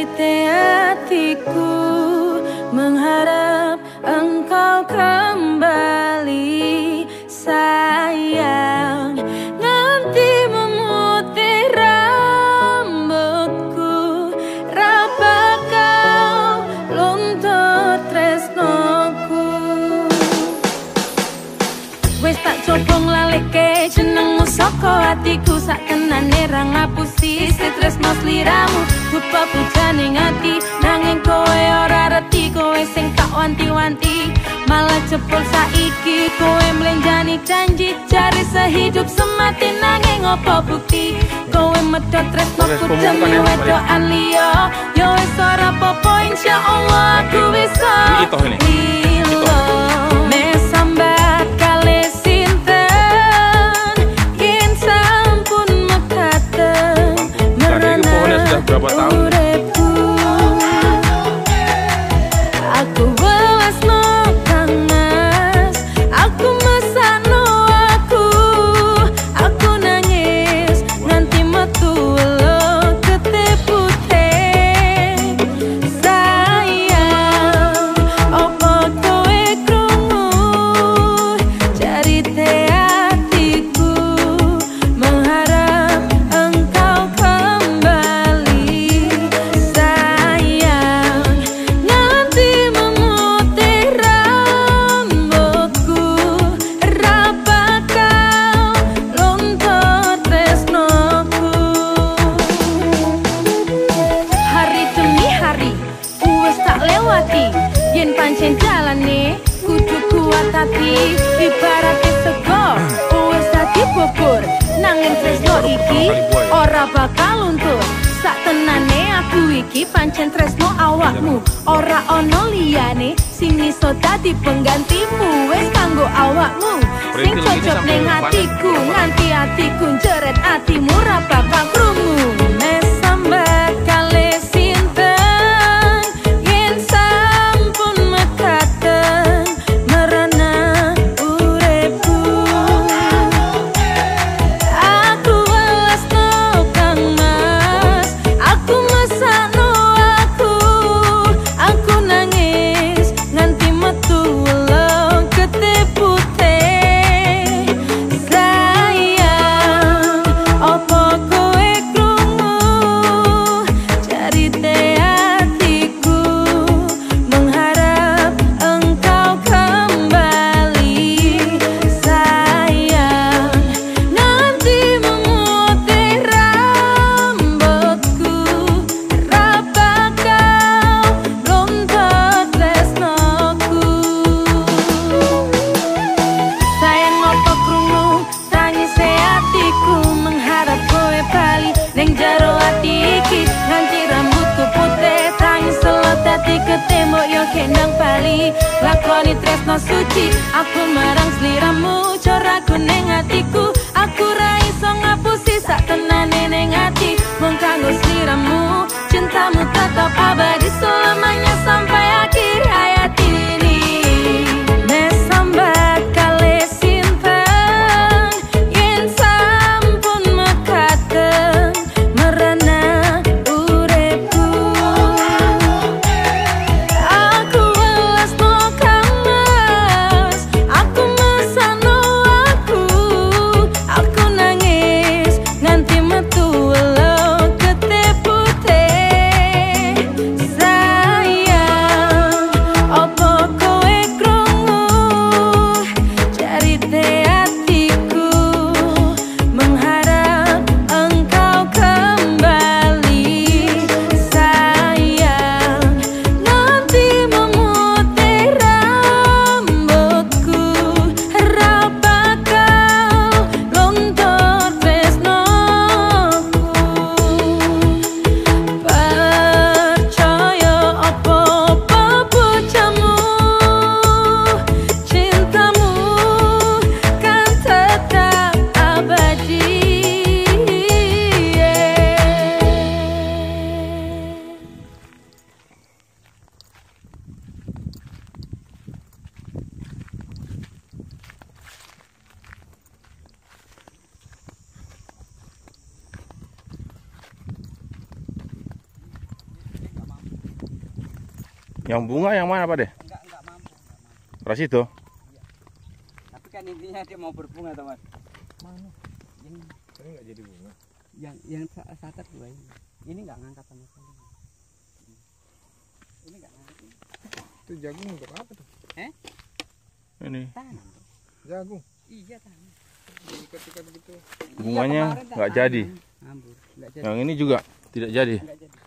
Cerita hatiku mengharap engkau kembali, sayang. Nanti memutih rambutku, raba kau luntur tresnoku. Wes tak coba nglaleke jenengmu saka hatiku, sak tenane ra ngapusi tresno sliramu. Lupa pujaning ati nanging kowe ora reti, kowe sing tak wanti-wanti malah jebol saiki. Kowe mlenjani janji cari sehidup semati nanging opo bukti kowe medhot tresnoku demi wedokan liya. Yo wis ora apa-apa insyaallah aku wis ilo. Mesambat kali sinten yen sampun mekaten merana berapa tahun? Aku welasno panas, aku mesakno aku nangis nganti metu lo ketepute. Sayang, opo kowe krungu cerita hatiku, mengharap engkau kembali. Sayang, nanti memutih rambutku, raba kau luntur tresnoku. Hari demi hari wis tak lewati, yen pancen jalane kudu kuat hati. Ibaratke sego wis dadi bubur, nanging tresno iki ora bakal luntur. Sak tenane aku iki pancen tresno awakmu, ora ono liyane sing iso dadi penggantimu. Wis kanggo awakmu sing cocok ning hatiku, nganti hatiku njeret atimu ra bakal krungu. Mesambat kali sinten yen sampun mekaten merana uripku. Aku welasno kang mas, aku mesakno aku nangis nganti metu lo ketepute. Sayang, opo kowe krungu cerita hatiku, mengharap engkau kembali. Sayang, nanti memutih rambutku, raba kau luntur tresnoku. Sayang, opo krungu tangise hatiku, mengharap kowe bali ning jero ati iki. Nganti rambutku putih tangis selot dadi ketembok yo kendang bali. Lakoni tresno suci aku marang sliramu, coraku ning hatiku. Aku ra iso ngapusi sak tenane ning ati, mung kanggo sliramu. Cintamu tetap abadi selamanya sampai akhir hayat ini. Mesambat kali sinten yen sampun mekaten merana uripku. Aku welasno kang mas, aku mesakno aku nangis nganti metu lo ketepute. Yang bunga yang mana, Pak deh? Enggak mampu. Ras itu. Iya. Tapi kan intinya dia mau berbunga, teman. Mana? Ini enggak jadi bunga. Yang saat dua ini. Ini enggak ngangkat sama sekali. Ini enggak ngangkat. Itu jagung untuk apa tuh? Ini. Tanam. Jagung. Iya, tanam. Ikat-ikat gitu. Bunganya nggak jadi. Ngambur. Enggak jadi. Yang ini juga tidak jadi. Enggak jadi.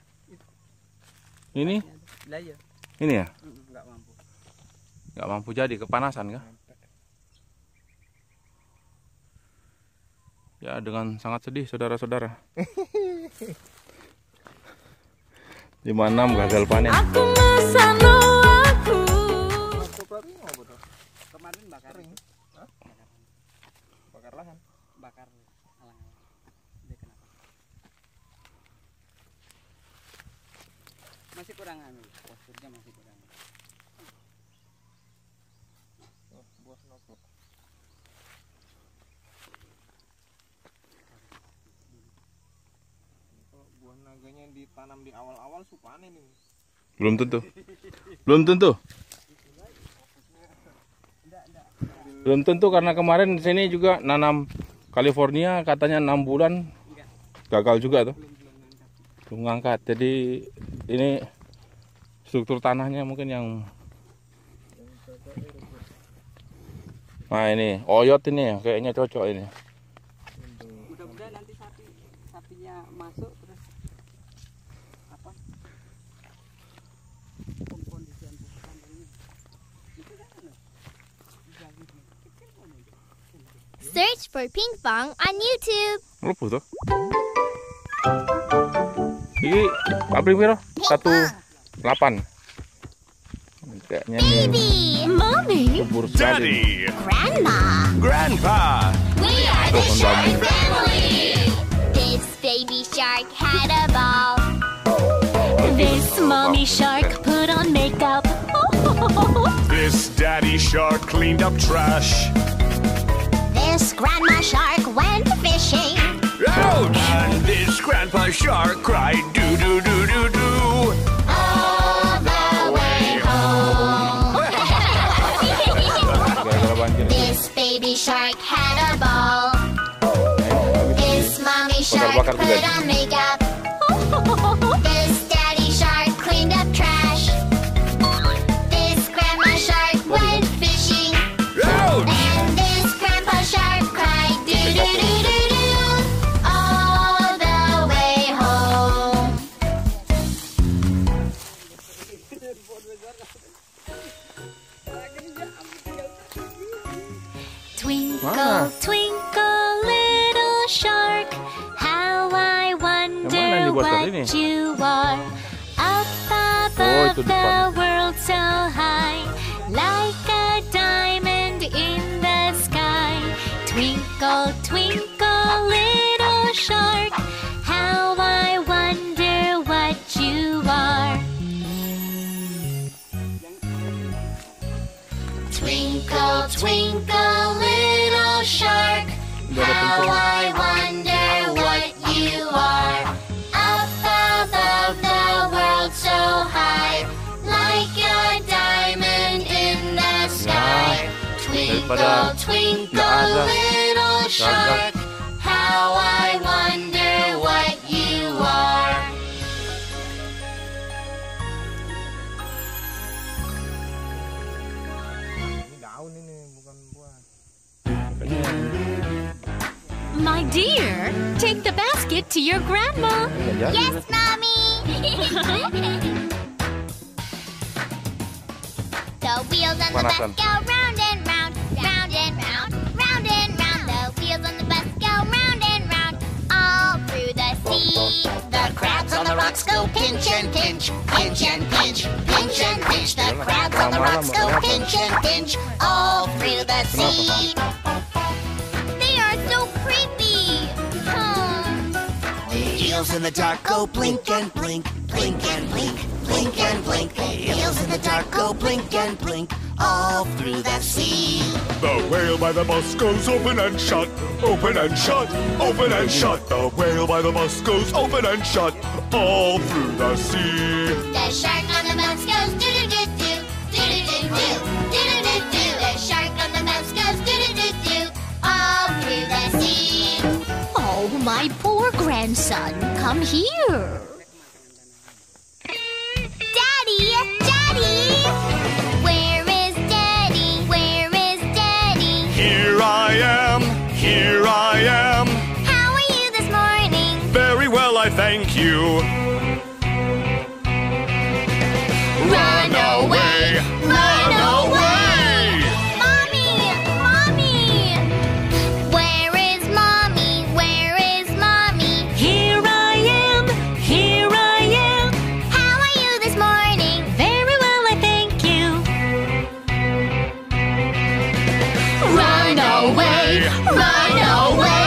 Ini? Lah iya. Ini ya? Enggak mampu. Nggak mampu jadi, kepanasan kah? Ya, dengan sangat sedih saudara-saudara. 56 gagal panen. Aku ngesano aku. Coklatnya apa tuh? Kemarin bakar Kering. Hah? Bakar lahan. Bakar alang-alang. Dia kenapa? Masih kurang anu, posturnya masih kurang. Oh, buah nopo. Kalau buah naganya ditanam di awal-awal panen ini. Belum tentu. Belum tentu. Belum tentu karena kemarin di sini juga nanam California katanya 6 bulan gagal juga tuh. Belum ngangkat. Jadi ini struktur tanahnya mungkin yang nah ini oyot ini kayaknya cocok ini. Mudah-mudahan nanti sapinya masuk terus apa? Pengkondisian kandangnya. Itu kan anu. Search for Pinkfong on YouTube. Lupa tuh. Ini pabrik piro? 18. Kayaknya ini Baby, Mommy, subur sekali. Grandma, Grandpa! we are the Pohon Shark bambu. family. This baby shark had a ball. This mommy shark put on makeup. This daddy shark cleaned up trash. This grandma shark went fishing. Ouch! And this grandpa shark cried doo doo doo doo doo. All the way home. Gara-gara banjir. This baby shark had a ball. This mommy shark bakar juga put nih. on makeup. This daddy shark cleaned up trash. This grandma shark went fishing. Ouch! And this grandpa shark cried doo doo doo doo doo all the way home. Twinkle, twinkle, little shark, how I wonder Yang mana yang dibuat what ini? you are. Up Oh, above itu the depan. world so high, like a diamond in the sky. Twinkle, twinkle, little shark, how I wonder what you are. Twinkle, twinkle, little shark, how I wonder what you are. Up above the world so high, like a diamond in the sky. Twinkle, twinkle, little shark, how I wonder what you are. Ini daun ini bukan buah. My dear, take the basket to your grandma. Ya, Yes, Mommy. The wheels on the bus Panasan. go round and round, round and round, round and round. The wheels on the bus go round and round, all through the sea. The crabs on the rocks go pinch and pinch, pinch and pinch, pinch and pinch. The crabs on the rocks go pinch and pinch, all through the sea. They are so creepy. Eels in the dark go blink and blink, blink and blink, blink and blink. Eels in the dark go blink and blink, all through the sea. The whale by the bus goes open and shut, open and shut, open and shut. The whale by the bus goes open and shut, all through the sea. The shark on the bus goes my poor grandson, come here. Daddy! Daddy! Where is Daddy? Where is Daddy? Here I am, here I am. How are you this morning? Very well, I thank you. Run away! Run away! Mommy! Mommy! Where is Mommy? Where is Mommy? Here I am, here I am. How are you this morning? Very well, I thank you. Run away! Run away!